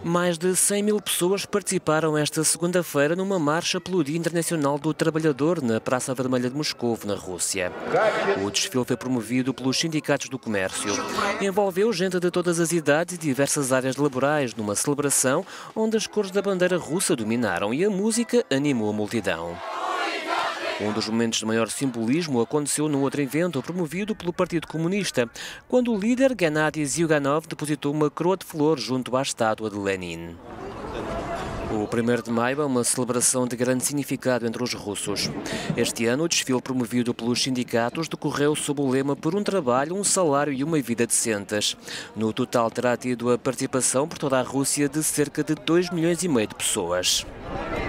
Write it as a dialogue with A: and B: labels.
A: Mais de 100 mil pessoas participaram esta segunda-feira numa marcha pelo Dia Internacional do Trabalhador na Praça Vermelha de Moscou, na Rússia. O desfile foi promovido pelos sindicatos do comércio. Envolveu gente de todas as idades e diversas áreas laborais numa celebração onde as cores da bandeira russa dominaram e a música animou a multidão. Um dos momentos de maior simbolismo aconteceu num outro evento promovido pelo Partido Comunista, quando o líder Gennady Zyuganov depositou uma coroa de flores junto à estátua de Lenin. O 1º de maio é uma celebração de grande significado entre os russos. Este ano, o desfile promovido pelos sindicatos decorreu sob o lema "Por um trabalho, um salário e uma vida decentes". No total, terá tido a participação por toda a Rússia de cerca de 2,5 milhões de pessoas.